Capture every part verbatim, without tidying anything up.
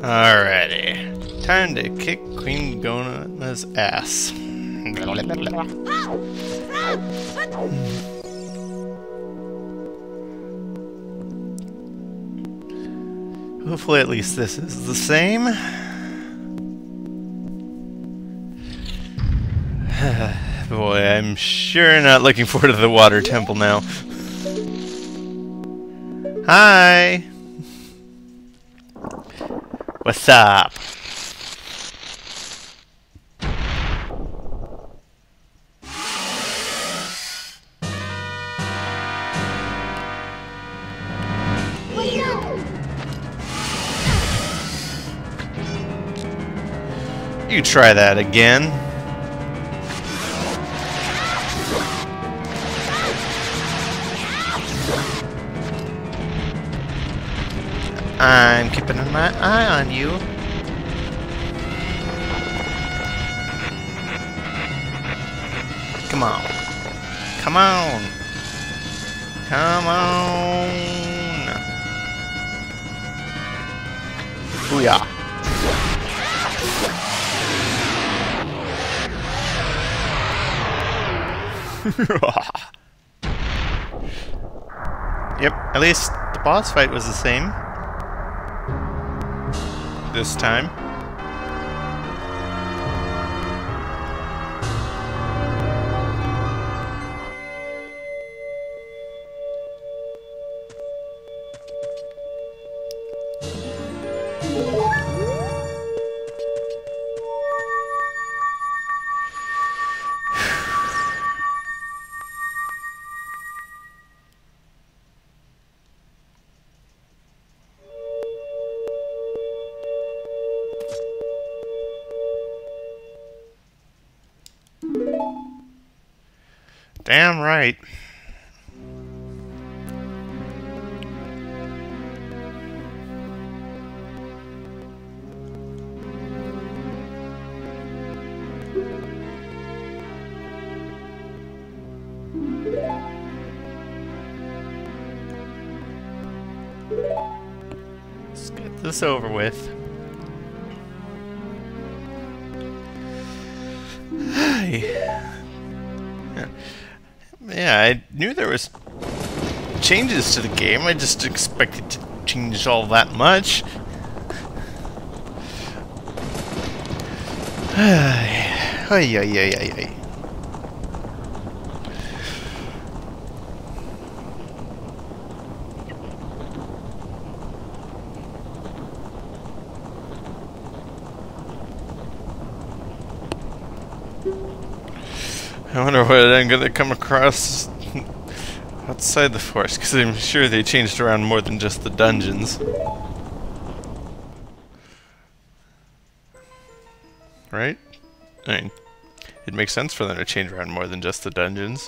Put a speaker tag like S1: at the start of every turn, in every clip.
S1: Alrighty. Time to kick Queen Gona's ass. Hopefully at least this is the same. Boy, I'm sure not looking forward to the water temple now. Hi! What's up? You try that again. I'm keeping my eye on you. Come on. Come on. Come on. Booyah. Yep, at least the boss fight was the same this time. Damn right. Let's get this over with. Yeah, I knew there was changes to the game. I just expected to change all that much. Ay, ay, ay, ay, ay. I wonder what I'm gonna come across outside the forest, because I'm sure they changed around more than just the dungeons. Right? I mean, it makes sense for them to change around more than just the dungeons.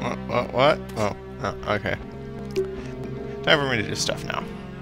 S1: What? What? What? Oh, oh, okay. Time for me to do stuff now.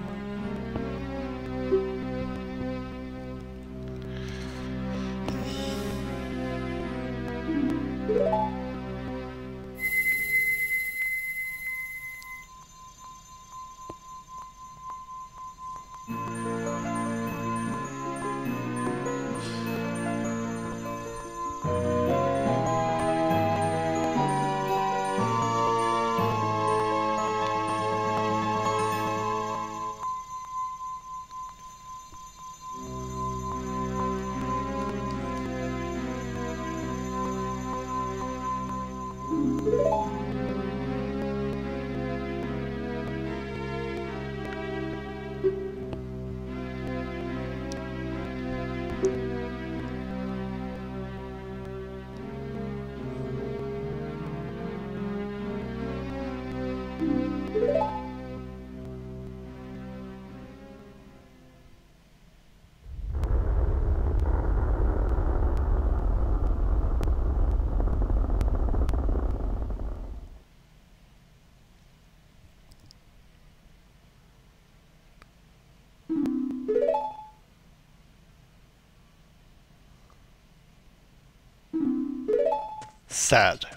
S1: Sad.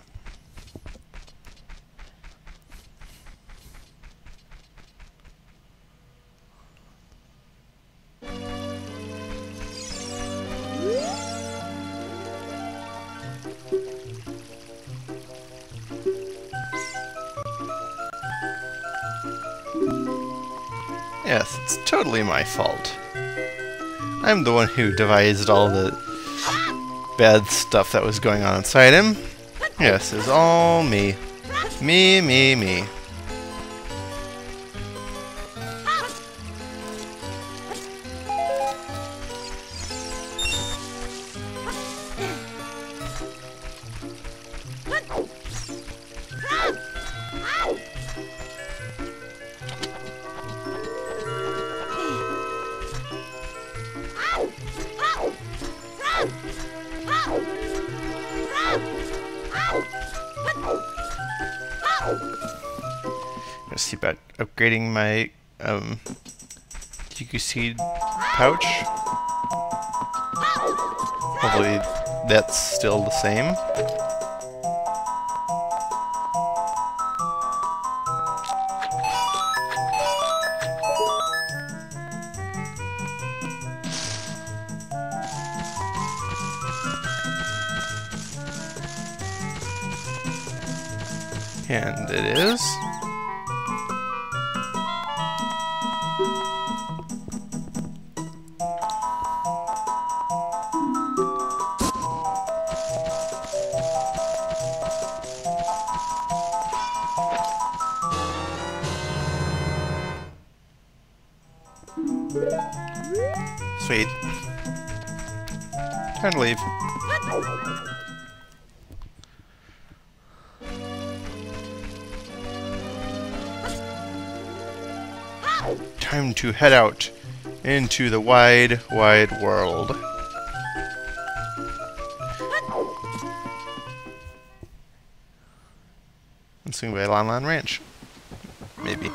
S1: Yes, it's totally my fault. I'm the one who devised all the bad stuff that was going on inside him. Yes, it's all me. Me, me, me. Let's see about upgrading my um, Yuku seed pouch. Hopefully that's still the same. And it is. Sweet. Time to leave. Time to head out into the wide, wide world. And swing by Lon Lon Ranch. Maybe.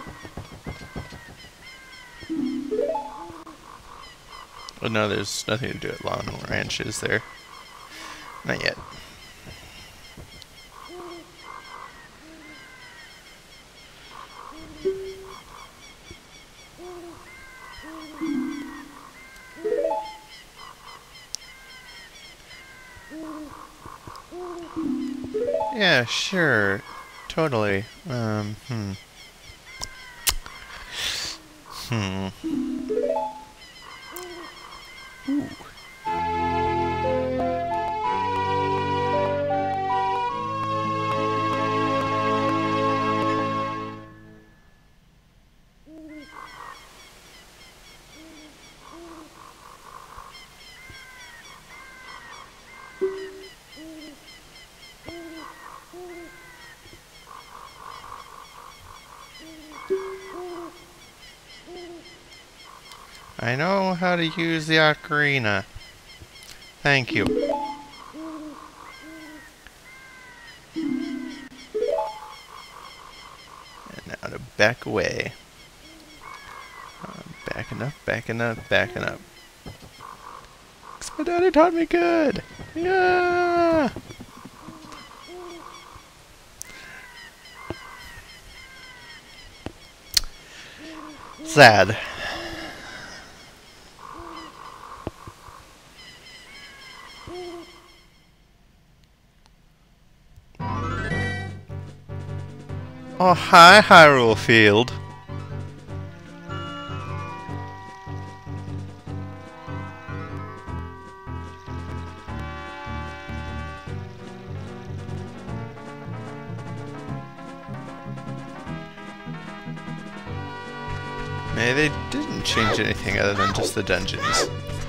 S1: Oh no, there's nothing to do at Lon Lon Ranch, is there? Not yet. Yeah, sure. Totally. Um, hmm. Hmm. Ooh. I know how to use the ocarina. Thank you. back away. Uh, backing up, backing up, backing up. 'Cause my daddy taught me good! Yeah! Sad. Oh, hi, Hyrule Field. Maybe they didn't change anything other than just the dungeons.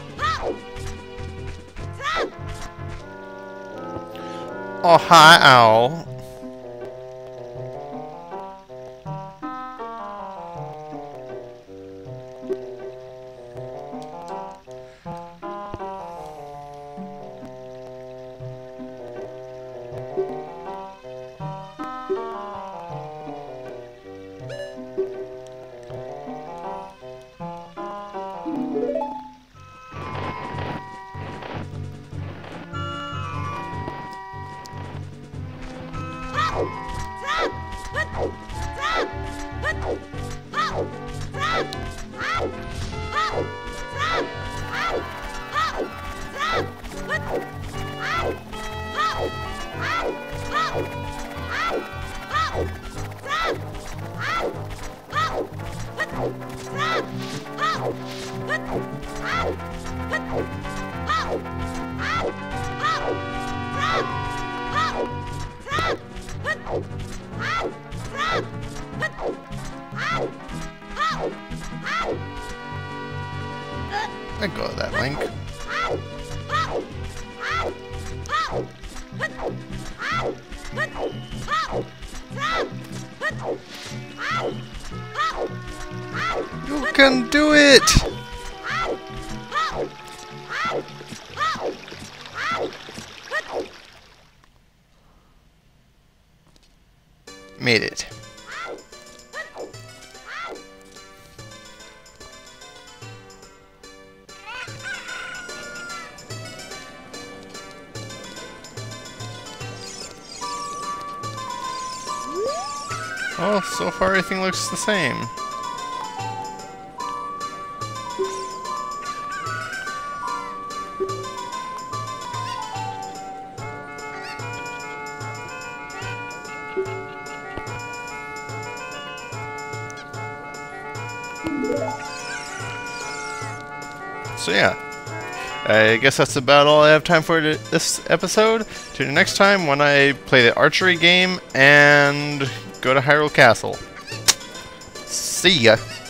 S1: Oh, hi, Owl. Let go of that, Link. You can do it! Made it. Well, so far everything looks the same. So yeah, I guess that's about all I have time for this episode. Tune in next time when I play the archery game and go to Hyrule Castle. See ya!